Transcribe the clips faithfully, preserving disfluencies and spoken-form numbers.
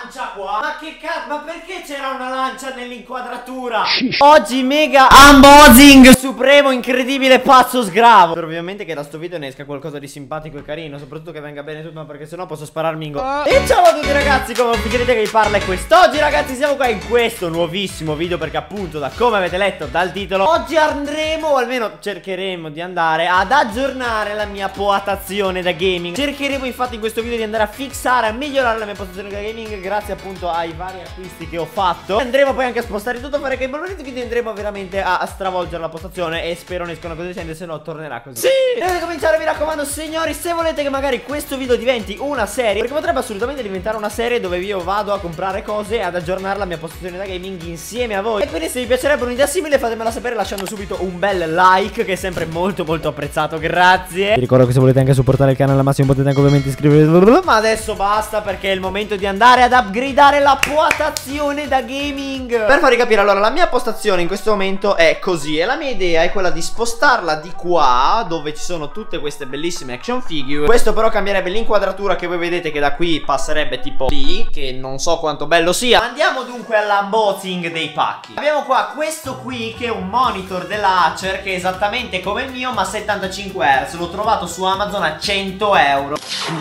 lancia qua. Ma che cazzo, ma perché c'era una lancia nell'inquadratura? Oggi mega unboxing supremo, incredibile, pazzo, sgravo. Spero ovviamente che da sto video ne esca qualcosa di simpatico e carino, soprattutto che venga bene tutto, ma perché sennò posso spararmi in go. uh. E ciao a tutti ragazzi, come vedete che vi parla è quest'oggi ragazzi, siamo qua in questo nuovissimo video perché appunto, da come avete letto dal titolo, oggi andremo, o almeno cercheremo di andare ad aggiornare la mia potazione da gaming. Cercheremo infatti in questo video di andare a fissare, a migliorare la mia potazione da gaming grazie appunto ai vari acquisti che ho fatto. Andremo poi anche a spostare tutto, fare che bolletti, quindi andremo veramente a, a stravolgere la postazione e spero ne escano così decente, se no tornerà così. Sì! Prima di cominciare vi raccomando signori, se volete che magari questo video diventi una serie, perché potrebbe assolutamente diventare una serie dove io vado a comprare cose e ad aggiornare la mia postazione da gaming insieme a voi. E quindi se vi piacerebbe un'idea simile fatemela sapere lasciando subito un bel like, che è sempre molto molto apprezzato, grazie. Vi ricordo che se volete anche supportare il canale al massimo potete anche ovviamente iscrivervi. Ma adesso basta perché è il momento di andare ad upgradare la postazione da gaming. Per farvi capire, allora la mia postazione in questo momento è così e la mia idea è quella di spostarla di qua dove ci sono tutte queste bellissime action figure. Questo però cambierebbe l'inquadratura, che voi vedete che da qui passerebbe tipo lì, che non so quanto bello sia. Andiamo dunque all'unboxing dei pacchi. Abbiamo qua questo qui che è un monitor della Acer, che è esattamente come il mio ma settantacinque hertz. L'ho trovato su Amazon a cento euro.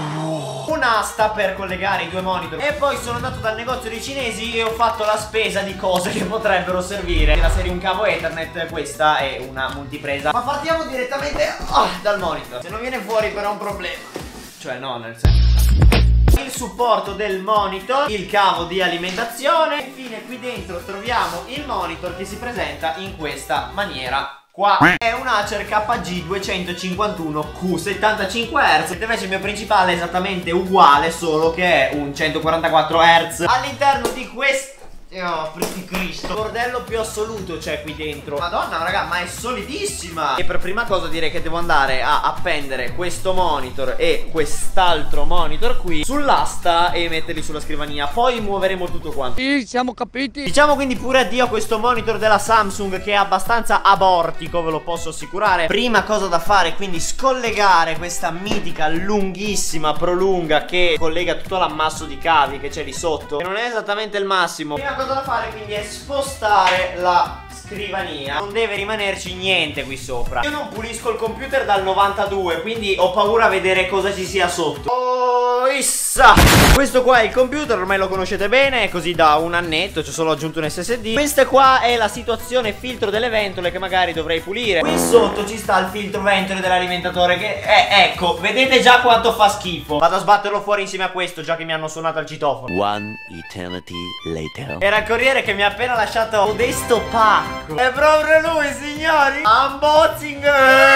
Un'asta per collegare i due monitor. E poi sono andato dal negozio dei cinesi e ho fatto la spesa di cose che potrebbero servire. La serie un cavo Ethernet, questa è una multipresa. Ma partiamo direttamente oh, dal monitor. Se non viene fuori però è un problema. Cioè no, nel senso, il supporto del monitor, il cavo di alimentazione. E infine qui dentro troviamo il monitor che si presenta in questa maniera qua. È un Acer K G duecentocinquantuno Q settantacinque hertz. Invece il mio principale è esattamente uguale, solo che è un centoquarantaquattro hertz. All'interno di questo, oh, Cristo, bordello più assoluto c'è qui dentro. Madonna raga, ma è solidissima. E per prima cosa direi che devo andare a appendere questo monitor e quest'altro monitor qui sull'asta e metterli sulla scrivania. Poi muoveremo tutto quanto. Sì, siamo capiti. Diciamo quindi pure addio a questo monitor della Samsung, che è abbastanza abortico, ve lo posso assicurare. Prima cosa da fare quindi scollegare questa mitica lunghissima prolunga che collega tutto l'ammasso di cavi che c'è lì sotto, che non è esattamente il massimo. Prima cosa da fare quindi è spostare la scrivania. Non deve rimanerci niente qui sopra. Io non pulisco il computer dal novantadue, quindi ho paura a vedere cosa ci sia sotto. Oh, issa! Questo qua è il computer, ormai lo conoscete bene, è così da un annetto, ci ho solo aggiunto un S S D. Questa qua è la situazione filtro delle ventole che magari dovrei pulire. Qui sotto ci sta il filtro ventole dell'alimentatore che è, ecco, vedete già quanto fa schifo. Vado a sbatterlo fuori insieme a questo, già che mi hanno suonato al citofono. One eternity later. Era il corriere che mi ha appena lasciato modesto pacco. È proprio lui, signori. Unboxing.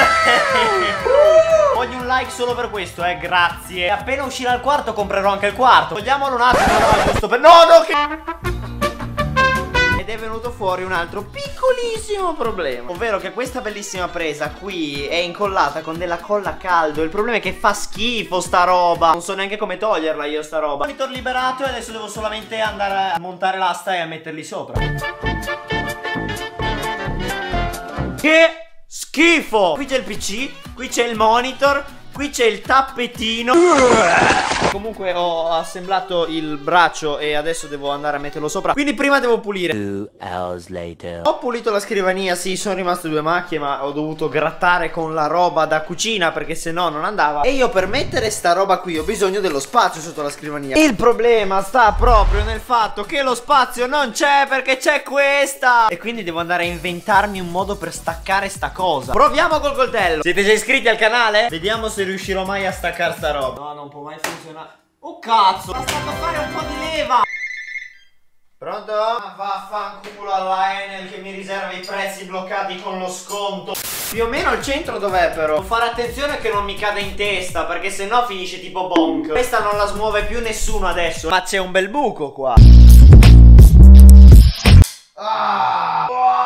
Voglio un like solo per questo, eh, grazie. E appena uscirà il quarto comprerò anche il quarto. Togliamolo un attimo, no, giusto per... No, no, che... Ed è venuto fuori un altro piccolissimo problema, ovvero che questa bellissima presa qui è incollata con della colla a caldo. Il problema è che fa schifo sta roba. Non so neanche come toglierla io sta roba. Monitor liberato e adesso devo solamente andare a montare l'asta e a metterli sopra. Che schifo! Qui c'è il P C, qui c'è il monitor, qui c'è il tappetino. Comunque ho assemblato il braccio e adesso devo andare a metterlo sopra. Quindi prima devo pulire. Two hours later. Ho pulito la scrivania, sì, sono rimaste due macchie, ma ho dovuto grattare con la roba da cucina perché sennò non andava. E io per mettere sta roba qui ho bisogno dello spazio sotto la scrivania. Il problema sta proprio nel fatto che lo spazio non c'è perché c'è questa. E quindi devo andare a inventarmi un modo per staccare sta cosa. Proviamo col coltello. Siete già iscritti al canale? Vediamo se riuscirò mai a staccare sta roba. No, non può mai funzionare. Oh cazzo, basta fare un po' di leva. Pronto? Ah, vaffanculo alla Enel che mi riserva i prezzi bloccati con lo sconto. Più o meno il centro dov'è però? Devo fare attenzione che non mi cada in testa, perché sennò finisce tipo bonk. Questa non la smuove più nessuno adesso. Ma c'è un bel buco qua. Ah.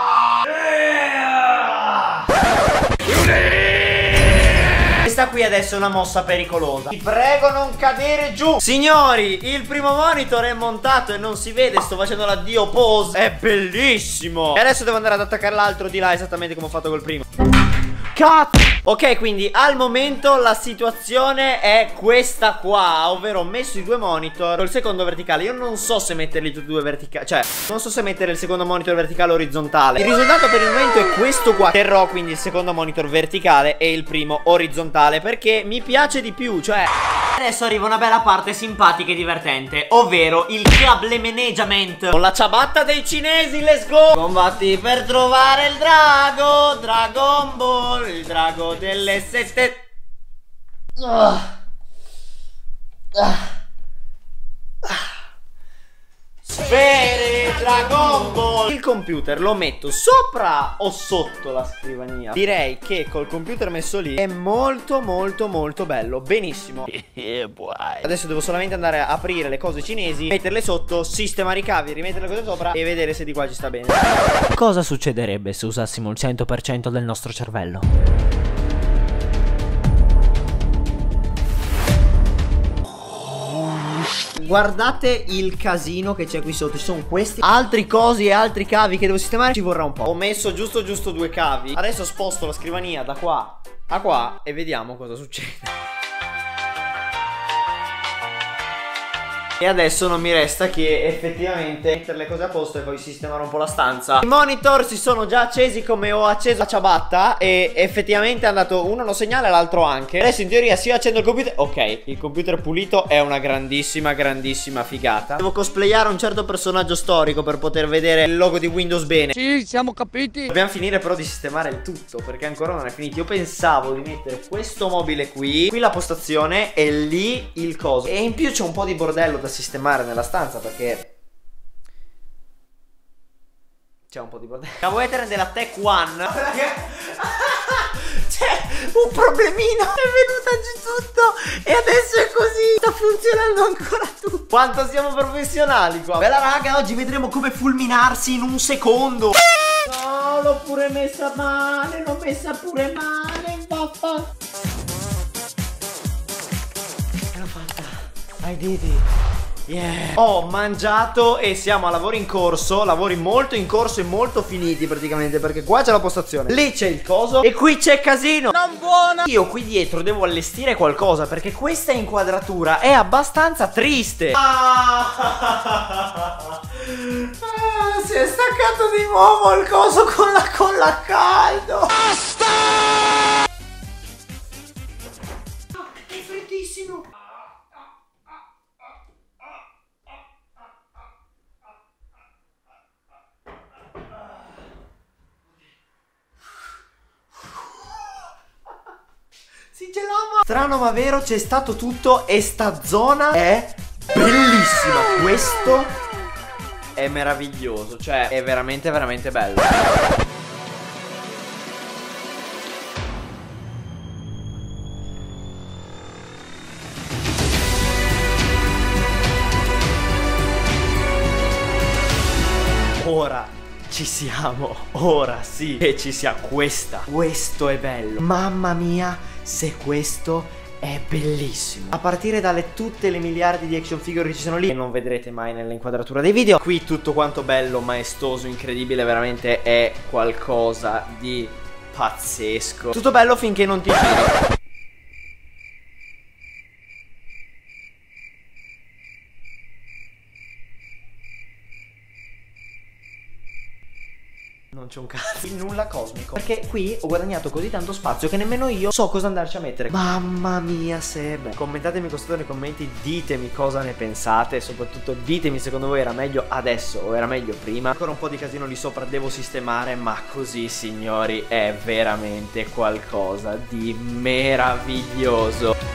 Questa qui adesso è una mossa pericolosa. Ti prego non cadere giù. Signori, il primo monitor è montato e non si vede. Sto facendo l'addio pose. È bellissimo. E adesso devo andare ad attaccare l'altro di là, esattamente come ho fatto col primo. Cazzo! Ok, quindi al momento la situazione è questa qua, ovvero ho messo i due monitor col secondo verticale. Io non so se metterli tutti e due verticali, cioè non so se mettere il secondo monitor verticale o orizzontale. Il risultato per il momento è questo qua. Terrò quindi il secondo monitor verticale e il primo orizzontale perché mi piace di più, cioè... Adesso arriva una bella parte simpatica e divertente, ovvero il cable management con la ciabatta dei cinesi, let's go! Combatti per trovare il drago, Dragon Ball, il drago delle sette... Oh. Ah. Sfere Dragon Ball. Il computer lo metto sopra o sotto la scrivania? Direi che col computer messo lì è molto molto molto bello. Benissimo. Adesso devo solamente andare a aprire le cose cinesi, metterle sotto, sistemare i cavi, rimettere le cose sopra e vedere se di qua ci sta bene. Cosa succederebbe se usassimo il cento per cento del nostro cervello? Guardate il casino che c'è qui sotto. Ci sono questi altri cosi e altri cavi che devo sistemare. Ci vorrà un po'. Ho messo giusto giusto due cavi. Adesso sposto la scrivania da qua a qua e vediamo cosa succede. E adesso non mi resta che effettivamente mettere le cose a posto e poi sistemare un po' la stanza. I monitor si sono già accesi come ho acceso la ciabatta e effettivamente è andato uno lo segnale e l'altro anche. Adesso in teoria se io accendo il computer, ok, il computer pulito è una grandissima grandissima figata. Devo cosplayare un certo personaggio storico per poter vedere il logo di Windows bene. Sì, siamo capiti. Dobbiamo finire però di sistemare il tutto perché ancora non è finito. Io pensavo di mettere questo mobile qui, qui la postazione e lì il coso. E in più c'è un po' di bordello da sistemare nella stanza perché c'è un po' di bordello. Cavo Ethernet della Tech One. C'è un problemino, è venuta giù tutto e adesso è così. Sta funzionando ancora tutto. Quanto siamo professionali qua. Bella raga, oggi vedremo come fulminarsi in un secondo. No, l'ho pure messa male, l'ho messa pure male. Papà. E l'ho fatta. I did it. Yeah. Ho mangiato e siamo a lavori in corso. Lavori molto in corso e molto finiti praticamente perché qua c'è la postazione, lì c'è il coso e qui c'è casino. Non buona. Io qui dietro devo allestire qualcosa perché questa inquadratura è abbastanza triste. Ah, ah, si è staccato di nuovo il coso con la colla a caldo. Basta. È freddissimo. Si gelava. Strano ma vero, c'è stato tutto e sta zona è bellissima. Questo è meraviglioso, cioè è veramente veramente bello. Ora ci siamo, ora sì che ci sia questa. Questo è bello. Mamma mia, se questo è bellissimo. A partire dalle tutte le miliardi di action figure che ci sono lì e non vedrete mai nell'inquadratura dei video. Qui tutto quanto bello, maestoso, incredibile. Veramente è qualcosa di pazzesco. Tutto bello finché non ti giri. Non c'è un cazzo, il nulla cosmico. Perché qui ho guadagnato così tanto spazio che nemmeno io so cosa andarci a mettere. Mamma mia, se è bello. Commentatemi qua sotto nei commenti, ditemi cosa ne pensate. E soprattutto ditemi secondo voi era meglio adesso o era meglio prima. Ancora un po' di casino lì sopra devo sistemare, ma così signori è veramente qualcosa di meraviglioso.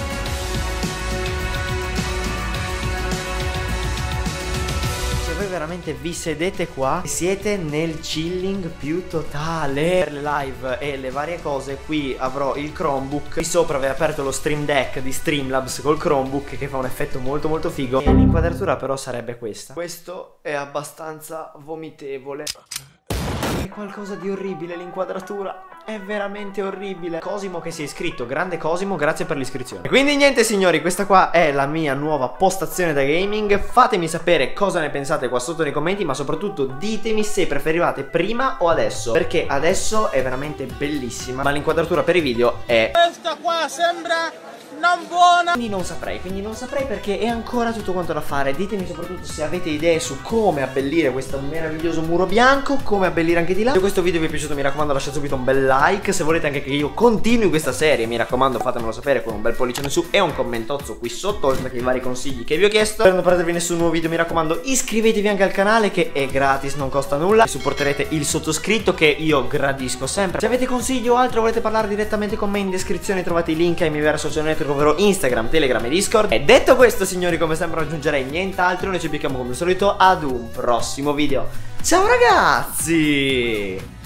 Veramente vi sedete qua e siete nel chilling più totale. Per le live e le varie cose qui avrò il Chromebook. Qui sopra vi ho aperto lo Stream Deck di Streamlabs col Chromebook che fa un effetto molto molto figo. E l'inquadratura però sarebbe questa. Questo è abbastanza vomitevole. È qualcosa di orribile l'inquadratura. è veramente orribile. Cosimo che si è iscritto, grande Cosimo, grazie per l'iscrizione. Quindi niente signori, questa qua è la mia nuova postazione da gaming. Fatemi sapere cosa ne pensate qua sotto nei commenti, ma soprattutto ditemi se preferivate prima o adesso, perché adesso è veramente bellissima, ma l'inquadratura per i video è... questa qua sembra... non buona. Quindi non saprei, quindi non saprei perché è ancora tutto quanto da fare. Ditemi soprattutto se avete idee su come abbellire questo meraviglioso muro bianco, come abbellire anche di là. Se questo video vi è piaciuto mi raccomando lasciate subito un bel like. Se volete anche che io continui questa serie mi raccomando fatemelo sapere con un bel pollicione su e un commentozzo qui sotto, oltre che i vari consigli che vi ho chiesto. Per non perdervi nessun nuovo video mi raccomando iscrivetevi anche al canale che è gratis, non costa nulla. E supporterete il sottoscritto che io gradisco sempre. Se avete consigli o altro volete parlare direttamente con me, in descrizione trovate i link ai miei vari social network, ovvero Instagram, Telegram e Discord. E detto questo signori, come sempre non aggiungerei nient'altro. Noi ci becchiamo come al solito ad un prossimo video. Ciao ragazzi!